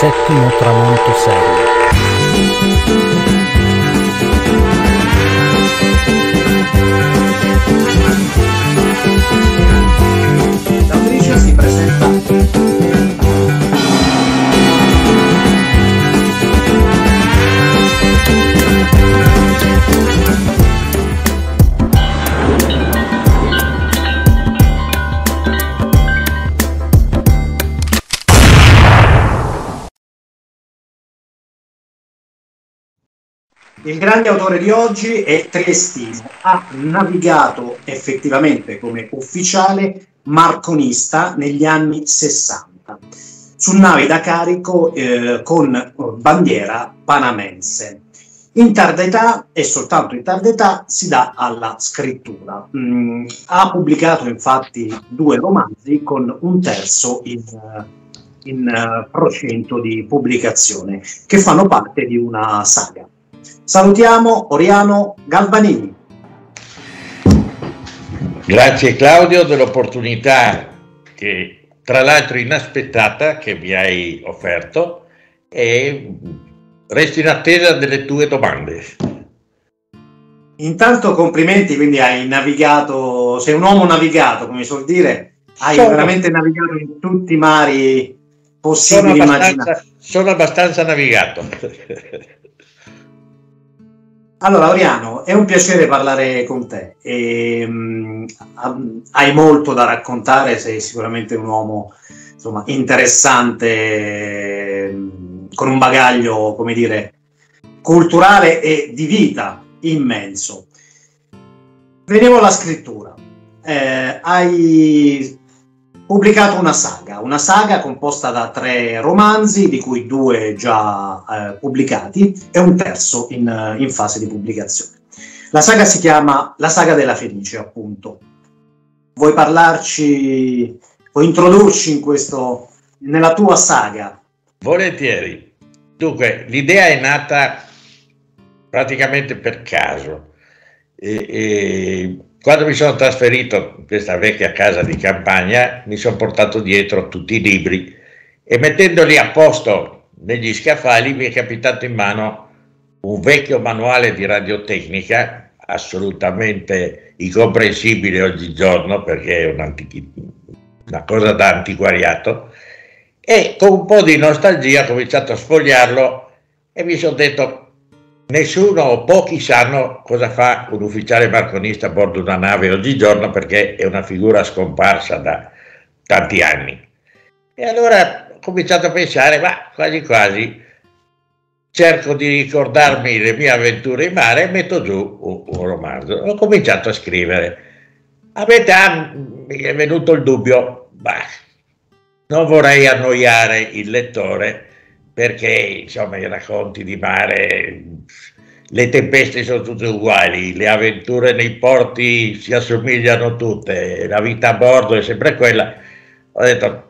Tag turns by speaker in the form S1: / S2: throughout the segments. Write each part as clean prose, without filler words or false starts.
S1: settimo tramonto serio.
S2: L'autrice si presenta. Il grande autore di oggi è triestino, ha navigato effettivamente come ufficiale marconista negli anni 60 su navi da carico con bandiera panamense. In tarda età, e soltanto in tarda età, si dà alla scrittura. Ha pubblicato infatti 2 romanzi con un terzo in procinto di pubblicazione, che fanno parte di una saga. Salutiamo Oriano Galbanini.
S3: Grazie Claudio dell'opportunità, che tra l'altro inaspettata, che mi hai offerto, e resto in attesa delle tue domande.
S2: Intanto complimenti, quindi hai navigato, sei un uomo navigato, come si suol dire, hai veramente navigato in tutti i mari possibili e immaginabili.
S3: Sono abbastanza navigato.
S2: Allora, Oriano, è un piacere parlare con te. Hai molto da raccontare, sei sicuramente un uomo, insomma, interessante, con un bagaglio, come dire, culturale e di vita immenso. Veniamo alla scrittura. Hai pubblicato una saga composta da 3 romanzi, di cui 2 già pubblicati e un terzo in fase di pubblicazione. La saga si chiama La saga della Fenice, appunto. Vuoi parlarci, vuoi introdurci nella tua saga?
S3: Volentieri. Dunque, l'idea è nata praticamente per caso. Quando mi sono trasferito in questa vecchia casa di campagna, mi sono portato dietro tutti i libri e mettendoli a posto negli scaffali mi è capitato in mano un vecchio manuale di radiotecnica, assolutamente incomprensibile oggigiorno perché è una cosa da antiquariato, e con un po' di nostalgia ho cominciato a sfogliarlo e mi sono detto: nessuno o pochi sanno cosa fa un ufficiale marconista a bordo di una nave oggigiorno, perché è una figura scomparsa da tanti anni. E allora ho cominciato a pensare, ma quasi quasi cerco di ricordarmi le mie avventure in mare e metto giù un romanzo. Ho cominciato a scrivere. A metà mi è venuto il dubbio, non vorrei annoiare il lettore, perché insomma i racconti di mare, le tempeste sono tutte uguali, le avventure nei porti si assomigliano tutte, la vita a bordo è sempre quella. Ho detto,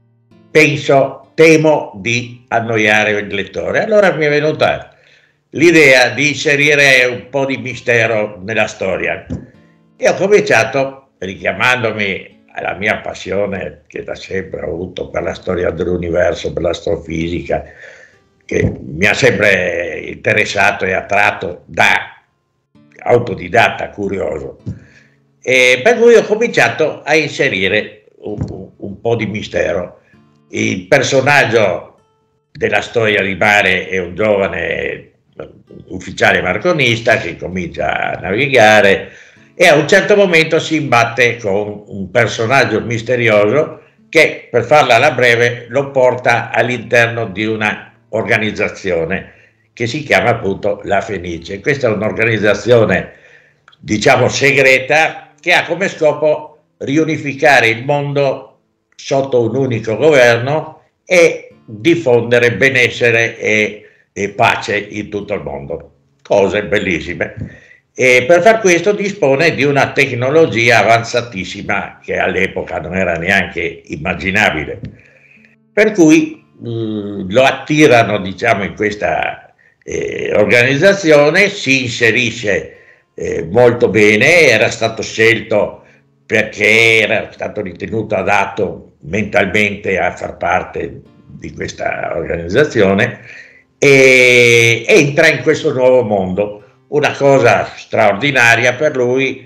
S3: temo di annoiare il lettore. Allora mi è venuta l'idea di inserire un po' di mistero nella storia e ho cominciato, richiamandomi alla mia passione che da sempre ho avuto per la storia dell'universo, per l'astrofisica, che mi ha sempre interessato e attratto da autodidatta curioso, e per cui ho cominciato a inserire un po' di mistero. Il personaggio della storia di mare è un giovane ufficiale marconista che comincia a navigare e a un certo momento si imbatte con un personaggio misterioso che, per farla alla breve, lo porta all'interno di una organizzazione che si chiama appunto La Fenice. Questa è un'organizzazione, diciamo, segreta, che ha come scopo riunificare il mondo sotto un unico governo e diffondere benessere e pace in tutto il mondo. Cose bellissime. E per far questo dispone di una tecnologia avanzatissima che all'epoca non era neanche immaginabile, per cui lo attirano, diciamo, in questa organizzazione, si inserisce molto bene, era stato scelto perché era stato ritenuto adatto mentalmente a far parte di questa organizzazione, e entra in questo nuovo mondo. Una cosa straordinaria per lui,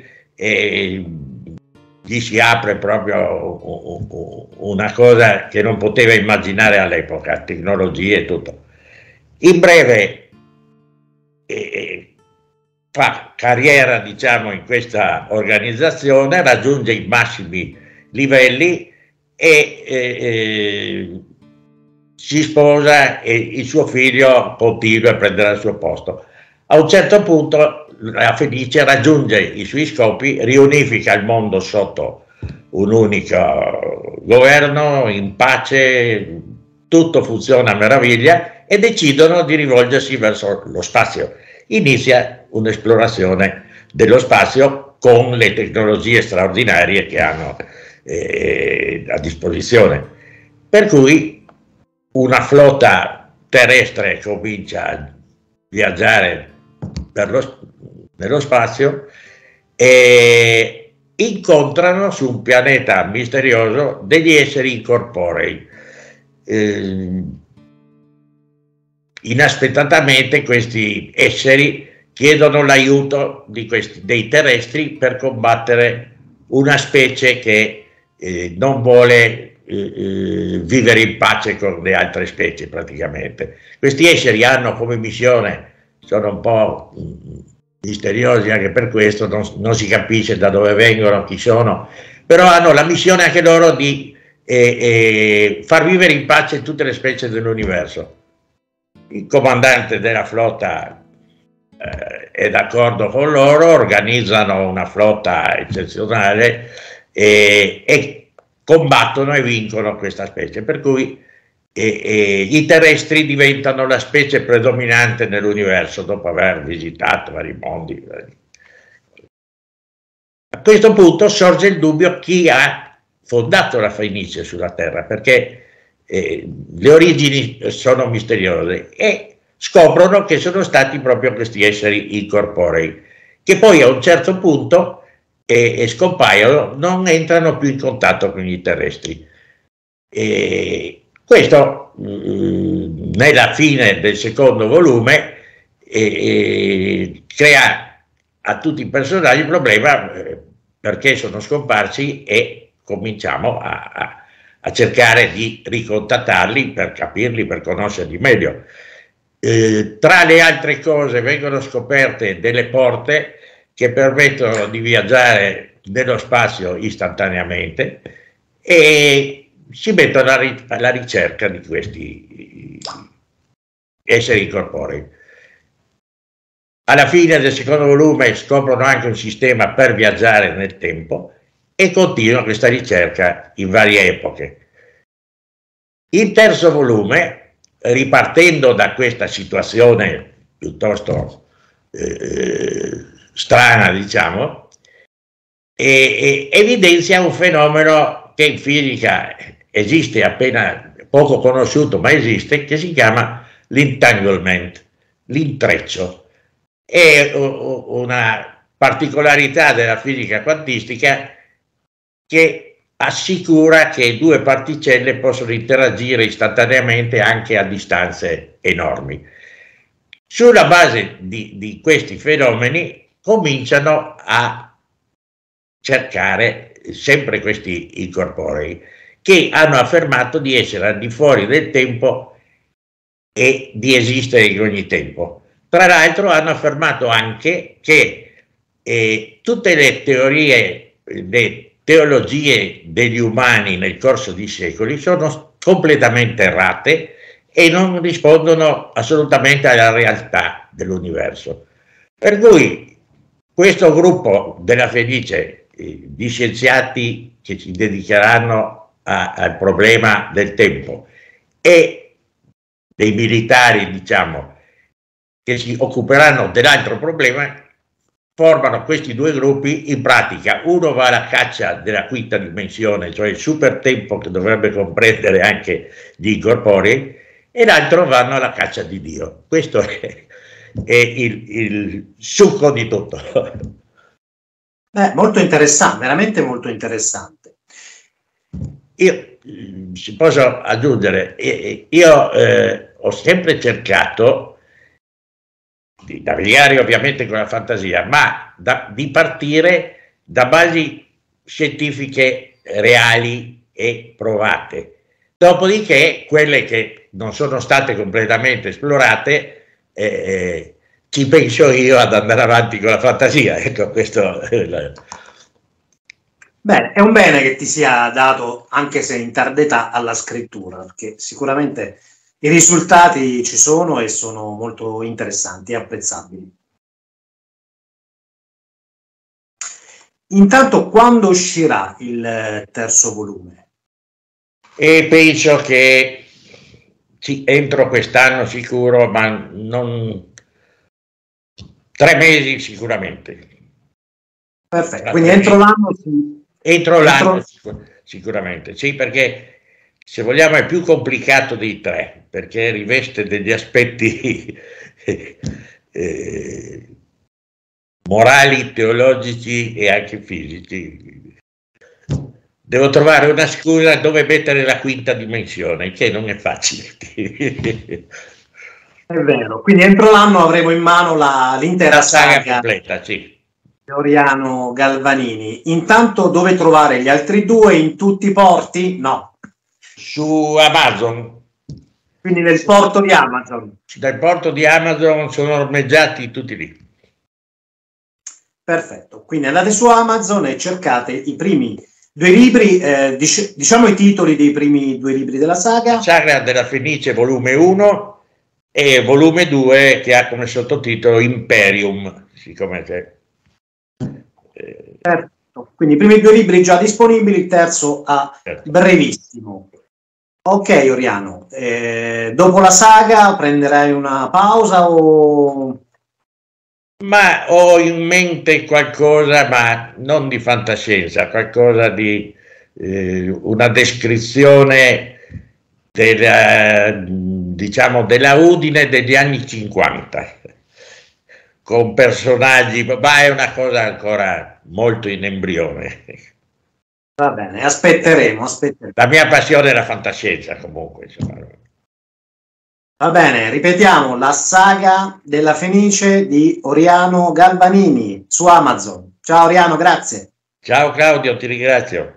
S3: gli si apre proprio una cosa che non poteva immaginare all'epoca, tecnologie e tutto. In breve, fa carriera, diciamo, in questa organizzazione, raggiunge i massimi livelli e si sposa, e il suo figlio continua a prendere il suo posto. A un certo punto la Fenice raggiunge i suoi scopi, riunifica il mondo sotto un unico governo, in pace, tutto funziona a meraviglia, e decidono di rivolgersi verso lo spazio. Inizia un'esplorazione dello spazio con le tecnologie straordinarie che hanno a disposizione. Per cui una flotta terrestre comincia a viaggiare nello spazio e incontrano su un pianeta misterioso degli esseri incorporei. Inaspettatamente questi esseri chiedono l'aiuto dei terrestri per combattere una specie che non vuole vivere in pace con le altre specie, praticamente. Questi esseri hanno come missione, sono un po' misteriosi anche per questo, non si capisce da dove vengono, chi sono, però hanno la missione anche loro di far vivere in pace tutte le specie dell'universo. Il comandante della flotta è d'accordo con loro, organizzano una flotta eccezionale e combattono e vincono questa specie, per cui i terrestri diventano la specie predominante nell'universo dopo aver visitato vari mondi. A questo punto sorge il dubbio chi ha fondato la Fenice sulla Terra, perché le origini sono misteriose, e scoprono che sono stati proprio questi esseri incorporei, che poi a un certo punto scompaiono, non entrano più in contatto con i terrestri. Questo nella fine del secondo volume crea a tutti i personaggi il problema perché sono scomparsi, e cominciamo a cercare di ricontattarli per capirli, per conoscerli meglio. Tra le altre cose vengono scoperte delle porte che permettono di viaggiare nello spazio istantaneamente, e si mettono alla ricerca di questi esseri incorporei. Alla fine del secondo volume scoprono anche un sistema per viaggiare nel tempo e continuano questa ricerca in varie epoche. Il terzo volume, ripartendo da questa situazione piuttosto strana, diciamo, evidenzia un fenomeno che in fisica esiste, appena poco conosciuto, ma esiste, che si chiama l'entanglement, l'intreccio. È una particolarità della fisica quantistica che assicura che due particelle possono interagire istantaneamente anche a distanze enormi. Sulla base di questi fenomeni cominciano a cercare sempre questi incorporei, che hanno affermato di essere al di fuori del tempo e di esistere in ogni tempo. Tra l'altro hanno affermato anche che tutte le teorie, le teologie degli umani nel corso di secoli sono completamente errate e non rispondono assolutamente alla realtà dell'universo. Per cui questo gruppo della Fenice di scienziati che si dedicheranno al problema del tempo e dei militari, diciamo, che si occuperanno dell'altro problema, formano questi due gruppi. In pratica uno va alla caccia della quinta dimensione, cioè il super tempo che dovrebbe comprendere anche gli incorporei, e l'altro vanno alla caccia di Dio. Questo è il succo di tutto.
S2: Molto interessante, veramente molto interessante.
S3: se posso aggiungere, io ho sempre cercato di navigare ovviamente con la fantasia, ma di partire da basi scientifiche reali e provate. Dopodiché, quelle che non sono state completamente esplorate, ci penso io ad andare avanti con la fantasia. Ecco, questo
S2: Bene, è un bene che ti sia dato, anche se in tarda età, alla scrittura, perché sicuramente i risultati ci sono e sono molto interessanti e apprezzabili. Intanto, quando uscirà il terzo volume?
S3: E penso che entro quest'anno sicuro, ma non 3 mesi sicuramente.
S2: Perfetto, quindi entro l'anno
S3: sicuramente, sì, perché se vogliamo è più complicato dei 3, perché riveste degli aspetti morali, teologici e anche fisici. Devo trovare una scusa dove mettere la quinta dimensione, che non è facile.
S2: È vero, quindi entro l'anno avremo in mano l'intera saga
S3: completa, sì.
S2: Oriano Galvanini. Intanto dove trovare gli altri 2? In tutti i porti? No.
S3: Su Amazon.
S2: Quindi nel porto di Amazon.
S3: Dal porto di Amazon sono ormeggiati tutti lì.
S2: Perfetto, quindi andate su Amazon e cercate i primi 2 libri, diciamo i titoli dei primi 2 libri della saga.
S3: La saga della Fenice, volume 1 e volume 2 che ha come sottotitolo Imperium, siccome c'è.
S2: Perfetto, quindi i primi 2 libri già disponibili, il terzo a brevissimo. Ok Oriano, dopo la saga prenderai una pausa o...
S3: Ma ho in mente qualcosa, ma non di fantascienza, qualcosa di una descrizione diciamo della Udine degli anni 50, con personaggi, ma è una cosa ancora molto in embrione.
S2: Va bene, aspetteremo.
S3: La mia passione è la fantascienza, comunque, insomma.
S2: Va bene, ripetiamo, la saga della Fenice di Oriano Galvanini su Amazon. Ciao Oriano, grazie.
S3: Ciao Claudio, ti ringrazio.